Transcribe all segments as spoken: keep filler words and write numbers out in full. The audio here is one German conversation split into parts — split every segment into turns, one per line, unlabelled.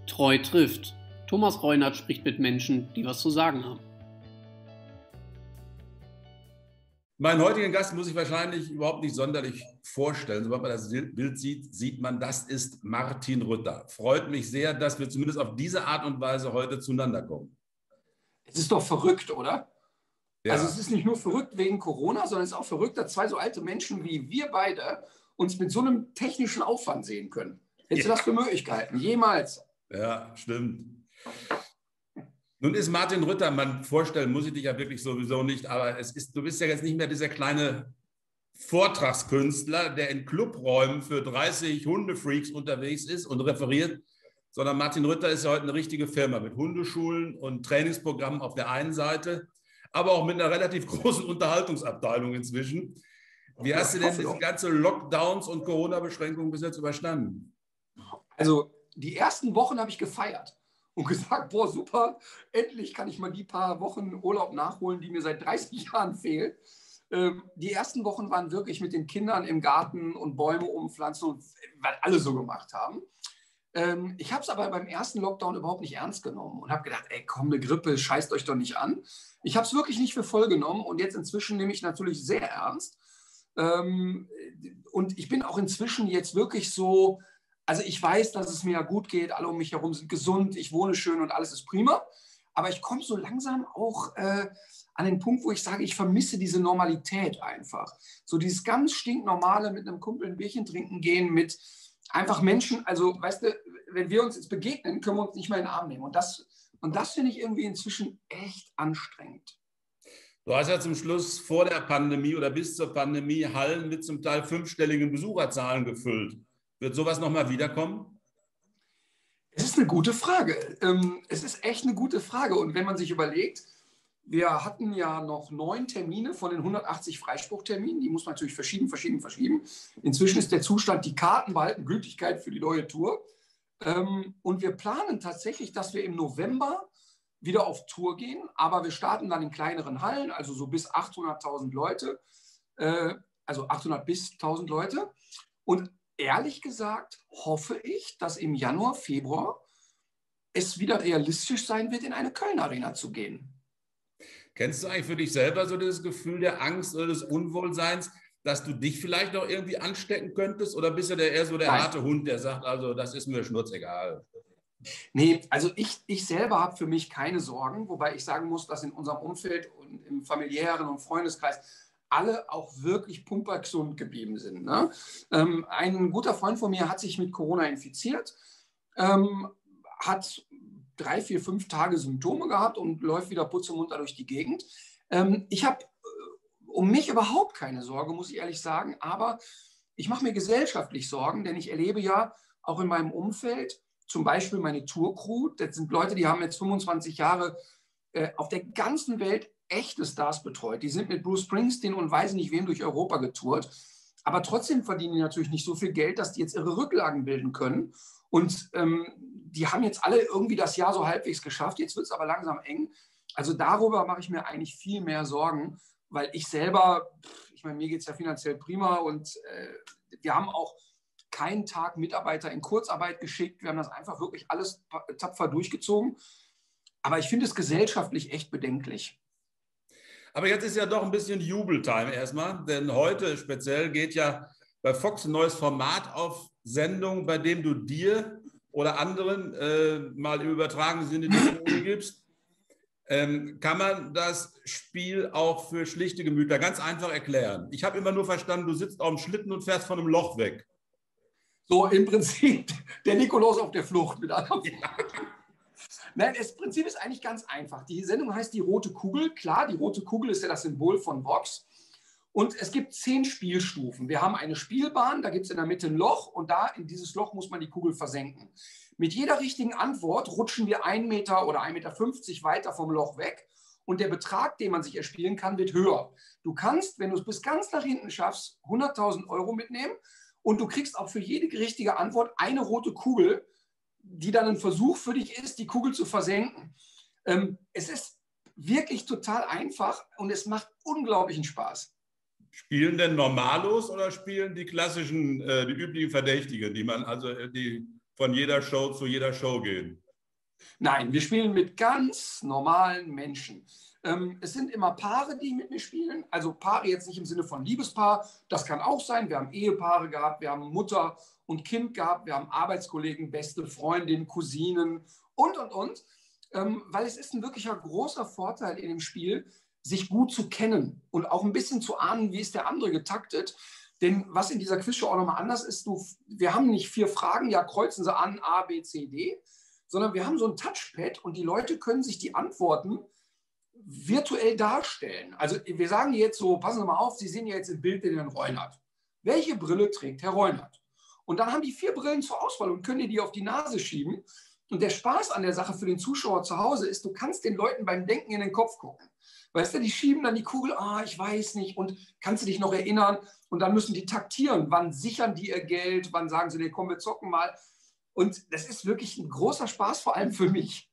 Treu trifft. Thomas Reunert spricht mit Menschen, die was zu sagen haben.
Meinen heutigen Gast muss ich wahrscheinlich überhaupt nicht sonderlich vorstellen. Sobald man das Bild sieht, sieht man, das ist Martin Rütter. Freut mich sehr, dass wir zumindest auf diese Art und Weise heute zueinander kommen.
Es ist doch verrückt, oder?
Ja.
Also es ist nicht nur verrückt wegen Corona, sondern es ist auch verrückt, dass zwei so alte Menschen wie wir beide uns mit so einem technischen Aufwand sehen können. Hättest
Ja.
du das für Möglichkeiten? Jemals?
Ja, stimmt. Nun ist Martin Rütter, man vorstellen muss ich dich ja wirklich sowieso nicht, aber es ist, du bist ja jetzt nicht mehr dieser kleine Vortragskünstler, der in Clubräumen für dreißig Hundefreaks unterwegs ist und referiert, sondern Martin Rütter ist ja heute eine richtige Firma mit Hundeschulen und Trainingsprogrammen auf der einen Seite, aber auch mit einer relativ großen Unterhaltungsabteilung inzwischen. Wie hast du denn diese ganze Lockdowns und Corona-Beschränkungen bis jetzt überstanden?
Also die ersten Wochen habe ich gefeiert und gesagt, boah, super, endlich kann ich mal die paar Wochen Urlaub nachholen, die mir seit dreißig Jahren fehlen. Ähm, die ersten Wochen waren wirklich mit den Kindern im Garten und Bäume umpflanzen und was alle so gemacht haben. Ähm, ich habe es aber beim ersten Lockdown überhaupt nicht ernst genommen und habe gedacht, ey, komm, eine Grippe, scheißt euch doch nicht an. Ich habe es wirklich nicht für voll genommen und jetzt inzwischen nehme ich natürlich sehr ernst. Ähm, und ich bin auch inzwischen jetzt wirklich so, also ich weiß, dass es mir ja gut geht, alle um mich herum sind gesund, ich wohne schön und alles ist prima, aber ich komme so langsam auch äh, an den Punkt, wo ich sage, ich vermisse diese Normalität einfach. So dieses ganz stinknormale mit einem Kumpel ein Bierchen trinken gehen, mit einfach Menschen, also weißt du, wenn wir uns jetzt begegnen, können wir uns nicht mehr in den Arm nehmen und das, und das finde ich irgendwie inzwischen echt anstrengend.
Du hast ja zum Schluss vor der Pandemie oder bis zur Pandemie Hallen mit zum Teil fünfstelligen Besucherzahlen gefüllt. Wird sowas nochmal wiederkommen?
Es ist eine gute Frage. Es ist echt eine gute Frage. Und wenn man sich überlegt, wir hatten ja noch neun Termine von den hundertachtzig Freispruchterminen. Die muss man natürlich verschieben, verschieben, verschieben. Inzwischen ist der Zustand, die Karten behalten Gültigkeit für die neue Tour. Und wir planen tatsächlich, dass wir im November wieder auf Tour gehen. Aber wir starten dann in kleineren Hallen, also so bis achthunderttausend Leute. Also achthundert bis tausend Leute. Und ehrlich gesagt hoffe ich, dass im Januar, Februar es wieder realistisch sein wird, in eine Köln-Arena zu gehen.
Kennst du eigentlich für dich selber so das Gefühl der Angst oder des Unwohlseins, dass du dich vielleicht noch irgendwie anstecken könntest? Oder bist du der eher so der
Nein.
harte Hund, der sagt, also das ist mir schnurzegal?
Nee, also ich, ich selber habe für mich keine Sorgen, wobei ich sagen muss, dass in unserem Umfeld und im familiären und Freundeskreis alle auch wirklich pumpergesund geblieben sind. Ne? Ähm, ein guter Freund von mir hat sich mit Corona infiziert, ähm, hat drei, vier, fünf Tage Symptome gehabt und läuft wieder putzemunter durch die Gegend. Ähm, ich habe äh, um mich überhaupt keine Sorge, muss ich ehrlich sagen, aber ich mache mir gesellschaftlich Sorgen, denn ich erlebe ja auch in meinem Umfeld, zum Beispiel meine Tourcrew, das sind Leute, die haben jetzt fünfundzwanzig Jahre äh, auf der ganzen Welt echte Stars betreut. Die sind mit Bruce Springsteen und weiß nicht wem durch Europa getourt. Aber trotzdem verdienen die natürlich nicht so viel Geld, dass die jetzt ihre Rücklagen bilden können. Und ähm, die haben jetzt alle irgendwie das Jahr so halbwegs geschafft. Jetzt wird es aber langsam eng. Also darüber mache ich mir eigentlich viel mehr Sorgen, weil ich selber, ich meine, mir geht es ja finanziell prima und äh, wir haben auch keinen Tag Mitarbeiter in Kurzarbeit geschickt. Wir haben das einfach wirklich alles tapfer durchgezogen. Aber ich finde es gesellschaftlich echt bedenklich.
Aber jetzt ist ja doch ein bisschen Jubeltime erstmal, denn heute speziell geht ja bei Fox ein neues Format auf Sendung, bei dem du dir oder anderen äh, mal im übertragenen Sinne die Kohle gibst. Ähm, kann man das Spiel auch für schlichte Gemüter ganz einfach erklären? Ich habe immer nur verstanden, du sitzt auf dem Schlitten und fährst von einem Loch weg.
So im Prinzip der Nikolaus auf der Flucht mit anderen.
Ja.
Nein, das Prinzip ist eigentlich ganz einfach. Die Sendung heißt die Rote Kugel. Klar, die Rote Kugel ist ja das Symbol von Vox. Und es gibt zehn Spielstufen. Wir haben eine Spielbahn, da gibt es in der Mitte ein Loch und da in dieses Loch muss man die Kugel versenken. Mit jeder richtigen Antwort rutschen wir einen Meter oder ein Meter fünfzig weiter vom Loch weg und der Betrag, den man sich erspielen kann, wird höher. Du kannst, wenn du es bis ganz nach hinten schaffst, hunderttausend Euro mitnehmen und du kriegst auch für jede richtige Antwort eine rote Kugel, die dann ein Versuch für dich ist, die Kugel zu versenken. Ähm, es ist wirklich total einfach und es macht unglaublichen Spaß.
Spielen denn Normalos oder spielen die klassischen, äh, die üblichen Verdächtigen, die man also die von jeder Show zu jeder Show gehen?
Nein, wir spielen mit ganz normalen Menschen. Ähm, es sind immer Paare, die mit mir spielen. Also Paare jetzt nicht im Sinne von Liebespaar. Das kann auch sein. Wir haben Ehepaare gehabt, wir haben Mutter und Kind gehabt, wir haben Arbeitskollegen, beste Freundin, Cousinen und, und, und. Ähm, weil es ist ein wirklicher großer Vorteil in dem Spiel, sich gut zu kennen und auch ein bisschen zu ahnen, wie ist der andere getaktet. Denn was in dieser Quizshow auch nochmal anders ist, du, wir haben nicht vier Fragen, ja kreuzen sie an, A, B, C, D, sondern wir haben so ein Touchpad und die Leute können sich die Antworten virtuell darstellen. Also wir sagen jetzt so, passen Sie mal auf, Sie sehen ja jetzt im Bild den Herrn Reunert. Welche Brille trägt Herr Reunert? Und dann haben die vier Brillen zur Auswahl und können dir die auf die Nase schieben. Und der Spaß an der Sache für den Zuschauer zu Hause ist, du kannst den Leuten beim Denken in den Kopf gucken. Weißt du, die schieben dann die Kugel, ah, ich weiß nicht, und kannst du dich noch erinnern? Und dann müssen die taktieren, wann sichern die ihr Geld, wann sagen sie, nee, komm, wir zocken mal. Und das ist wirklich ein großer Spaß, vor allem für mich.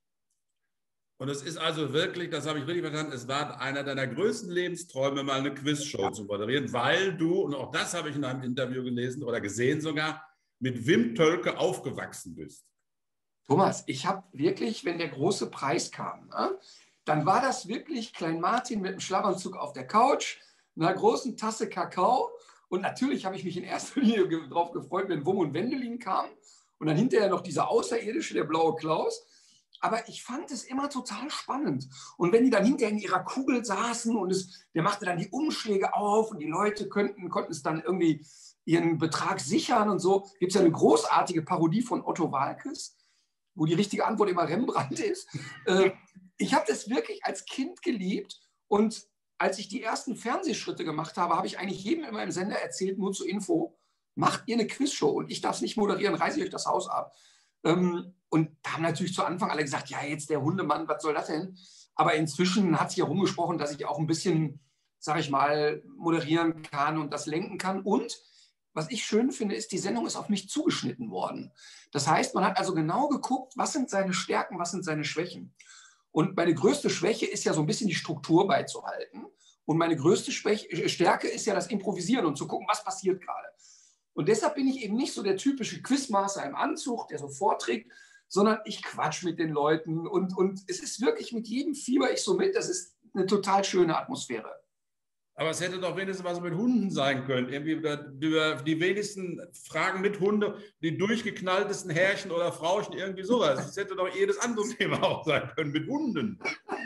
Und es ist also wirklich, das habe ich richtig verstanden, es war einer deiner größten Lebensträume, mal eine Quizshow ja. zu moderieren, weil du, und auch das habe ich in einem Interview gelesen oder gesehen sogar, mit Wim Tölke aufgewachsen bist.
Thomas, ich habe wirklich, wenn der große Preis kam, ne, dann war das wirklich Klein Martin mit einem Schlafanzug auf der Couch, einer großen Tasse Kakao. Und natürlich habe ich mich in erster Linie darauf gefreut, wenn Wum und Wendelin kamen. Und dann hinterher noch dieser Außerirdische, der blaue Klaus. Aber ich fand es immer total spannend. Und wenn die dann hinterher in ihrer Kugel saßen und es, der machte dann die Umschläge auf und die Leute könnten, konnten es dann irgendwie ihren Betrag sichern und so, gibt es ja eine großartige Parodie von Otto Waalkes, wo die richtige Antwort immer Rembrandt ist. Äh, ich habe das wirklich als Kind geliebt und als ich die ersten Fernsehschritte gemacht habe, habe ich eigentlich jedem immer im Sender erzählt, nur zur Info, macht ihr eine Quizshow und ich darf es nicht moderieren, reiße ich euch das Haus ab. Ähm, und da haben natürlich zu Anfang alle gesagt, ja, jetzt der Hundemann, was soll das denn? Aber inzwischen hat sich herumgesprochen, dass ich auch ein bisschen, sage ich mal, moderieren kann und das lenken kann. Und was ich schön finde, ist, die Sendung ist auf mich zugeschnitten worden. Das heißt, man hat also genau geguckt, was sind seine Stärken, was sind seine Schwächen. Und meine größte Schwäche ist ja so ein bisschen die Struktur beizuhalten. Und meine größte Schwäche, Stärke ist ja das Improvisieren und zu gucken, was passiert gerade. Und deshalb bin ich eben nicht so der typische Quizmaster im Anzug, der so vorträgt, sondern ich quatsch mit den Leuten. Und, und es ist wirklich mit jedem Fieber ich so mit. Das ist eine total schöne Atmosphäre.
Aber es hätte doch wenigstens was mit Hunden sein können. Irgendwie über, über die wenigsten Fragen mit Hunde, die durchgeknalltesten Herrchen oder Frauchen, irgendwie sowas. Es hätte doch jedes andere Thema auch sein können mit Hunden.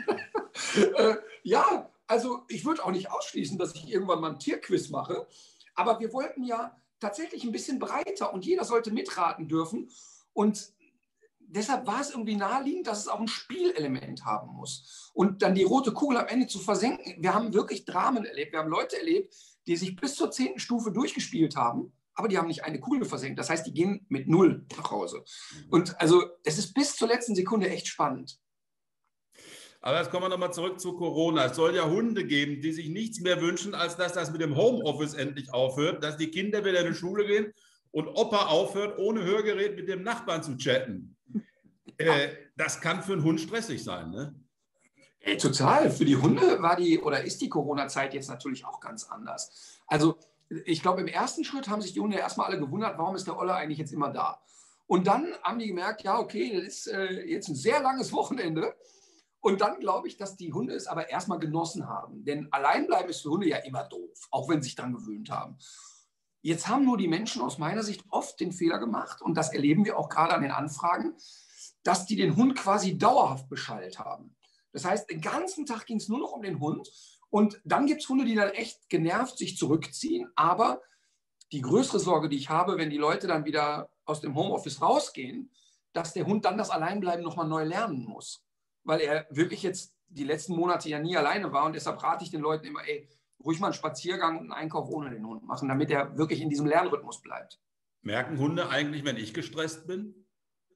äh, ja, also ich würde auch nicht ausschließen, dass ich irgendwann mal ein Tierquiz mache. Aber wir wollten ja tatsächlich ein bisschen breiter und jeder sollte mitraten dürfen. Und deshalb war es irgendwie naheliegend, dass es auch ein Spielelement haben muss. Und dann die rote Kugel am Ende zu versenken. Wir haben wirklich Dramen erlebt. Wir haben Leute erlebt, die sich bis zur zehnten Stufe durchgespielt haben, aber die haben nicht eine Kugel versenkt. Das heißt, die gehen mit null nach Hause. Und also es ist bis zur letzten Sekunde echt spannend.
Aber jetzt kommen wir nochmal zurück zu Corona. Es soll ja Hunde geben, die sich nichts mehr wünschen, als dass das mit dem Homeoffice endlich aufhört, dass die Kinder wieder in die Schule gehen und Opa aufhört, ohne Hörgerät mit dem Nachbarn zu chatten. Äh, das kann für einen Hund stressig sein, ne?
Ey, total. Für die Hunde war die oder ist die Corona-Zeit jetzt natürlich auch ganz anders. Also ich glaube, im ersten Schritt haben sich die Hunde erstmal alle gewundert, warum ist der Olle eigentlich jetzt immer da? Und dann haben die gemerkt, ja, okay, das ist äh, jetzt ein sehr langes Wochenende. Und dann glaube ich, dass die Hunde es aber erstmal genossen haben. Denn Alleinbleiben ist für Hunde ja immer doof, auch wenn sie sich daran gewöhnt haben. Jetzt haben nur die Menschen aus meiner Sicht oft den Fehler gemacht, und das erleben wir auch gerade an den Anfragen, dass die den Hund quasi dauerhaft beschallt haben. Das heißt, den ganzen Tag ging es nur noch um den Hund. Und dann gibt es Hunde, die dann echt genervt sich zurückziehen. Aber die größere Sorge, die ich habe, wenn die Leute dann wieder aus dem Homeoffice rausgehen, dass der Hund dann das Alleinbleiben nochmal neu lernen muss. Weil er wirklich jetzt die letzten Monate ja nie alleine war. Und deshalb rate ich den Leuten immer, ey, ruhig mal einen Spaziergang und einen Einkauf ohne den Hund machen, damit er wirklich in diesem Lernrhythmus bleibt.
Merken Hunde eigentlich, wenn ich gestresst bin?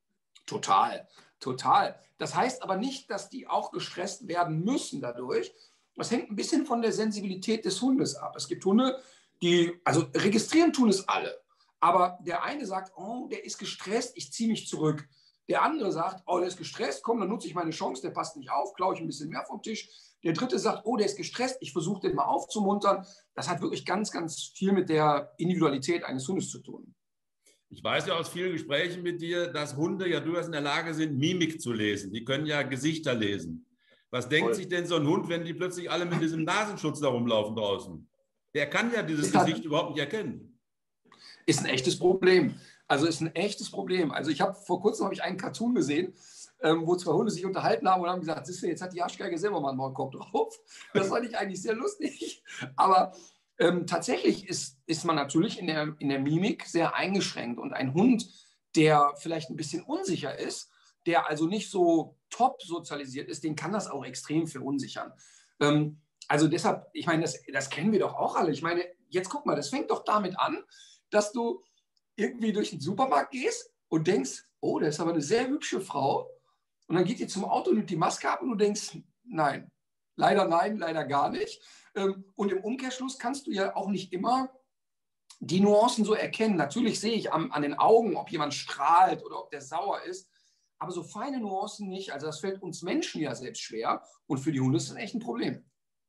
Total, total. Das heißt aber nicht, dass die auch gestresst werden müssen dadurch. Das hängt ein bisschen von der Sensibilität des Hundes ab. Es gibt Hunde, die, also registrieren tun es alle. Aber der eine sagt, oh, der ist gestresst, ich ziehe mich zurück. Der andere sagt, oh, der ist gestresst, komm, dann nutze ich meine Chance, der passt nicht auf, klaue ich ein bisschen mehr vom Tisch. Der dritte sagt, oh, der ist gestresst, ich versuche den mal aufzumuntern. Das hat wirklich ganz, ganz viel mit der Individualität eines Hundes zu tun.
Ich weiß ja aus vielen Gesprächen mit dir, dass Hunde ja durchaus in der Lage sind, Mimik zu lesen. Die können ja Gesichter lesen. Was denkt Voll. sich denn so ein Hund, wenn die plötzlich alle mit diesem Nasenschutz da rumlaufen draußen? Der kann ja dieses
ist
Gesicht überhaupt nicht erkennen.
Ist ein echtes Problem. Also ist ein echtes Problem. Also ich habe vor kurzem habe ich einen Cartoon gesehen, ähm, wo zwei Hunde sich unterhalten haben und haben gesagt, siehst du, jetzt hat die Arschgeige selber mal einen Maulkorb drauf. Das fand ich eigentlich sehr lustig. Aber ähm, tatsächlich ist, ist man natürlich in der, in der Mimik sehr eingeschränkt. Und ein Hund, der vielleicht ein bisschen unsicher ist, der also nicht so top sozialisiert ist, den kann das auch extrem verunsichern. Ähm, also deshalb, ich meine, das, das kennen wir doch auch alle. Ich meine, jetzt guck mal, das fängt doch damit an, dass du irgendwie durch den Supermarkt gehst und denkst, oh, das ist aber eine sehr hübsche Frau. Und dann geht ihr zum Auto, nimmt die Maske ab und du denkst, nein, leider nein, leider gar nicht. Und im Umkehrschluss kannst du ja auch nicht immer die Nuancen so erkennen. Natürlich sehe ich an, an den Augen, ob jemand strahlt oder ob der sauer ist. Aber so feine Nuancen nicht. Also das fällt uns Menschen ja selbst schwer. Und für die Hunde ist das echt ein Problem.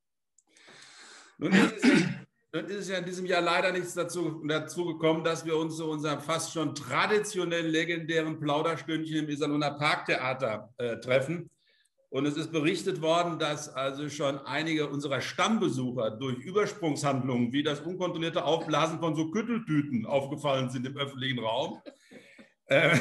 Nun ist es ja, nun ist es ja in diesem Jahr leider nichts dazu, dazu gekommen, dass wir uns zu unserem fast schon traditionell legendären Plauderstündchen im Iserlohner Parktheater äh, treffen. Und es ist berichtet worden, dass also schon einige unserer Stammbesucher durch Übersprungshandlungen wie das unkontrollierte Aufblasen von so Kütteltüten aufgefallen sind im öffentlichen Raum. Äh,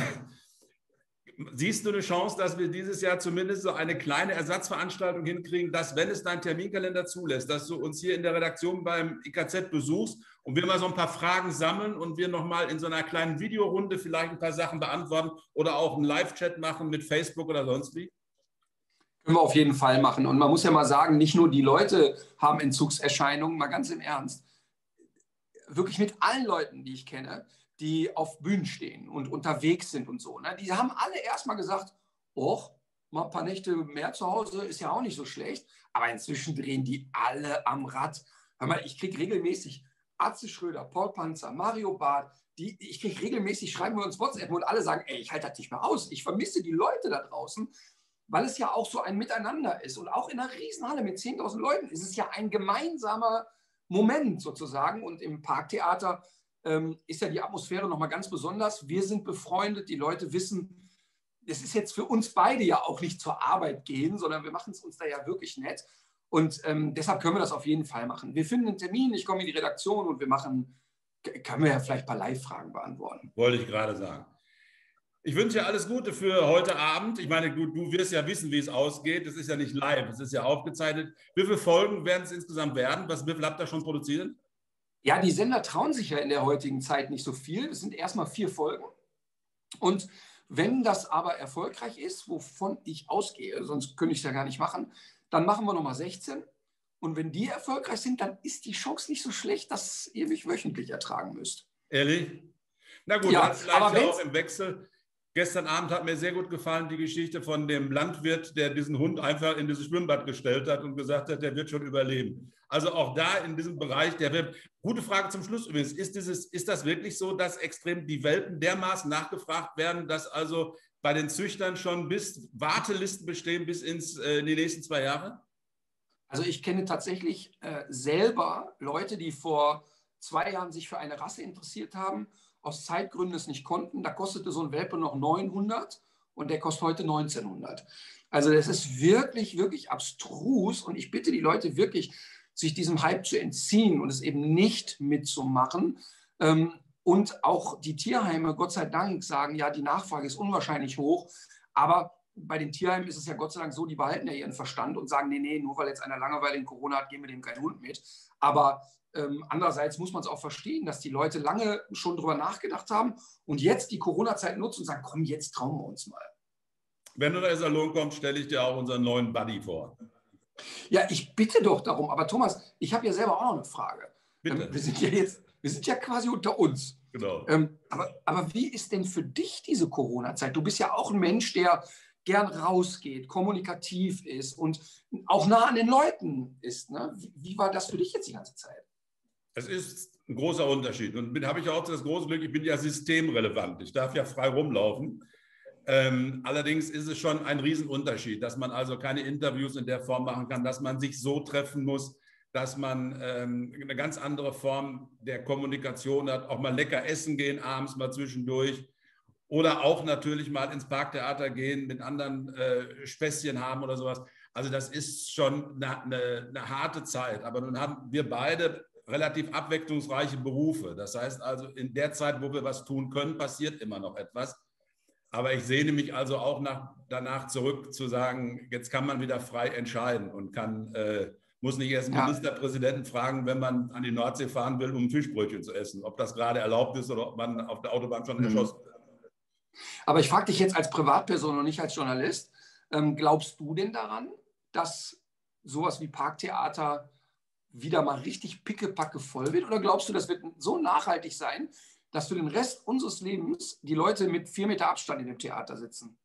siehst du eine Chance, dass wir dieses Jahr zumindest so eine kleine Ersatzveranstaltung hinkriegen, dass, wenn es dein Terminkalender zulässt, dass du uns hier in der Redaktion beim I K Z besuchst und wir mal so ein paar Fragen sammeln und wir nochmal in so einer kleinen Videorunde vielleicht ein paar Sachen beantworten oder auch einen Live-Chat machen mit Facebook oder sonst wie?
Können wir auf jeden Fall machen. Und man muss ja mal sagen, nicht nur die Leute haben Entzugserscheinungen, mal ganz im Ernst. Wirklich mit allen Leuten, die ich kenne, die auf Bühnen stehen und unterwegs sind und so. Ne? Die haben alle erstmal gesagt, och, mal ein paar Nächte mehr zu Hause ist ja auch nicht so schlecht. Aber inzwischen drehen die alle am Rad. Hör mal, ich kriege regelmäßig Atze Schröder, Paul Panzer, Mario Barth, die, ich kriege regelmäßig, schreiben wir uns WhatsApp und alle sagen, ey, ich halte das nicht mehr aus. Ich vermisse die Leute da draußen, weil es ja auch so ein Miteinander ist. Und auch in einer Riesenhalle mit zehntausend Leuten ist es ja ein gemeinsamer Moment sozusagen. Und im Parktheater ähm, ist ja die Atmosphäre nochmal ganz besonders. Wir sind befreundet, die Leute wissen, es ist jetzt für uns beide ja auch nicht zur Arbeit gehen, sondern wir machen es uns da ja wirklich nett. Und ähm, deshalb können wir das auf jeden Fall machen. Wir finden einen Termin, ich komme in die Redaktion und wir machen, können wir ja vielleicht ein paar Live-Fragen beantworten.
Wollte ich gerade sagen. Ich wünsche dir alles Gute für heute Abend. Ich meine, du, du wirst ja wissen, wie es ausgeht. Es ist ja nicht live, es ist ja aufgezeichnet. Wie viele Folgen werden es insgesamt werden? Was, wie viel habt ihr schon produziert?
Ja, die Sender trauen sich ja in der heutigen Zeit nicht so viel. Es sind erstmal vier Folgen. Und wenn das aber erfolgreich ist, wovon ich ausgehe, sonst könnte ich es ja gar nicht machen, dann machen wir nochmal sechzehn. Und wenn die erfolgreich sind, dann ist die Chance nicht so schlecht, dass ihr mich wöchentlich ertragen müsst.
Ehrlich? Na gut,
ja,
dann vielleicht aber ja auch im Wechsel. Gestern Abend hat mir sehr gut gefallen die Geschichte von dem Landwirt, der diesen Hund einfach in dieses Schwimmbad gestellt hat und gesagt hat, der wird schon überleben. Also auch da in diesem Bereich, der wird. Gute Frage zum Schluss übrigens. Ist, dieses, ist das wirklich so, dass extrem die Welpen dermaßen nachgefragt werden, dass also bei den Züchtern schon bis Wartelisten bestehen bis ins, äh, in die nächsten zwei Jahre?
Also ich kenne tatsächlich äh, selber Leute, die vor zwei Jahren sich für eine Rasse interessiert haben, aus Zeitgründen es nicht konnten. Da kostete so ein Welpe noch neunhundert und der kostet heute neunzehnhundert. Also das ist wirklich, wirklich abstrus und ich bitte die Leute wirklich, sich diesem Hype zu entziehen und es eben nicht mitzumachen. Und auch die Tierheime, Gott sei Dank, sagen, ja, die Nachfrage ist unwahrscheinlich hoch, aber bei den Tierheimen ist es ja Gott sei Dank so, die behalten ja ihren Verstand und sagen, nee, nee, nur weil jetzt einer Langeweile in Corona hat, geben wir dem keinen Hund mit. Aber ähm, andererseits muss man es auch verstehen, dass die Leute lange schon drüber nachgedacht haben und jetzt die Corona-Zeit nutzen und sagen, komm, jetzt trauen wir uns mal.
Wenn du in den Salon kommst, stelle ich dir auch unseren neuen Buddy vor.
Ja, ich bitte doch darum. Aber Thomas, ich habe ja selber auch noch eine Frage.
Bitte.
Ähm, wir sind ja jetzt, wir sind ja quasi unter uns.
Genau.
Ähm, aber, aber wie ist denn für dich diese Corona-Zeit? Du bist ja auch ein Mensch, der gern rausgeht, kommunikativ ist und auch nah an den Leuten ist. Ne? Wie, wie war das für dich jetzt die ganze Zeit?
Es ist ein großer Unterschied. Und bin, habe ich auch das große Glück, ich bin ja systemrelevant. Ich darf ja frei rumlaufen. Ähm, allerdings ist es schon ein Riesenunterschied, dass man also keine Interviews in der Form machen kann, dass man sich so treffen muss, dass man ähm, eine ganz andere Form der Kommunikation hat, auch mal lecker essen gehen abends mal zwischendurch oder auch natürlich mal ins Parktheater gehen, mit anderen äh, Späßchen haben oder sowas. Also das ist schon eine, eine, eine harte Zeit, aber nun haben wir beide relativ abwechslungsreiche Berufe. Das heißt also, in der Zeit, wo wir was tun können, passiert immer noch etwas. Aber ich sehne mich also auch nach, danach zurück zu sagen, jetzt kann man wieder frei entscheiden und kann, äh, muss nicht erst den
Ja.
Ministerpräsidenten fragen, wenn man an die Nordsee fahren will, um ein Fischbrötchen zu essen, ob das gerade erlaubt ist oder ob man auf der Autobahn schon
Mhm.
erschossen wird.
Aber ich frage dich jetzt als Privatperson und nicht als Journalist, ähm, glaubst du denn daran, dass sowas wie Parktheater wieder mal richtig pickepacke voll wird? Oder glaubst du, das wird so nachhaltig sein, dass für den Rest unseres Lebens die Leute mit vier Meter Abstand in dem Theater sitzen?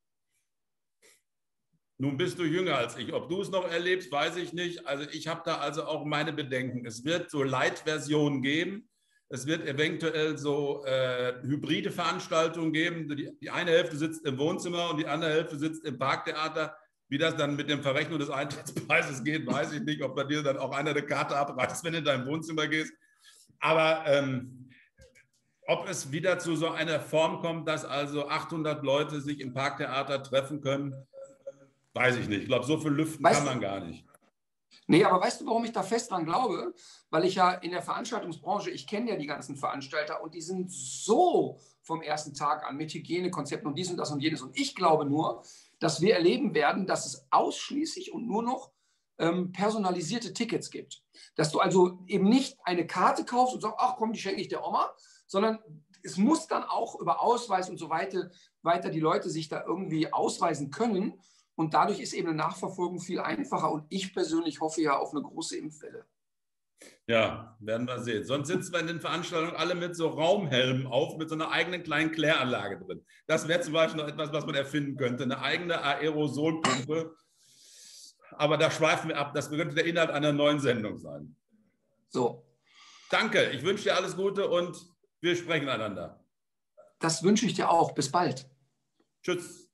Nun bist du jünger als ich. Ob du es noch erlebst, weiß ich nicht. Also ich habe da also auch meine Bedenken. Es wird so Light-Versionen geben. Es wird eventuell so äh, hybride Veranstaltungen geben. Die, die eine Hälfte sitzt im Wohnzimmer und die andere Hälfte sitzt im Parktheater. Wie das dann mit dem Verrechnen des Eintrittspreises geht, weiß ich nicht. Ob bei dir dann auch einer eine Karte abreißt, wenn du in dein Wohnzimmer gehst. Aber ähm, ob es wieder zu so einer Form kommt, dass also achthundert Leute sich im Parktheater treffen können, weiß ich nicht. Ich glaube, so viel lüften
Weißt
kann man
du-
gar nicht.
Nee, aber weißt du, warum ich da fest dran glaube? Weil ich ja in der Veranstaltungsbranche, ich kenne ja die ganzen Veranstalter und die sind so vom ersten Tag an mit Hygienekonzepten und dies und das und jenes. Und ich glaube nur, dass wir erleben werden, dass es ausschließlich und nur noch ähm, personalisierte Tickets gibt. Dass du also eben nicht eine Karte kaufst und sagst, ach komm, die schenke ich der Oma, sondern es muss dann auch über Ausweis und so weiter, weiter die Leute sich da irgendwie ausweisen können. Und dadurch ist eben eine Nachverfolgung viel einfacher. Und ich persönlich hoffe ja auf eine große Impfwelle.
Ja, werden wir sehen. Sonst sitzen wir in den Veranstaltungen alle mit so Raumhelmen auf, mit so einer eigenen kleinen Kläranlage drin. Das wäre zum Beispiel noch etwas, was man erfinden könnte. Eine eigene Aerosolpumpe. Aber da schweifen wir ab. Das könnte der Inhalt einer neuen Sendung sein.
So,
Danke. Ich wünsche dir alles Gute und wir sprechen einander.
das wünsche ich dir auch. Bis bald.
Tschüss.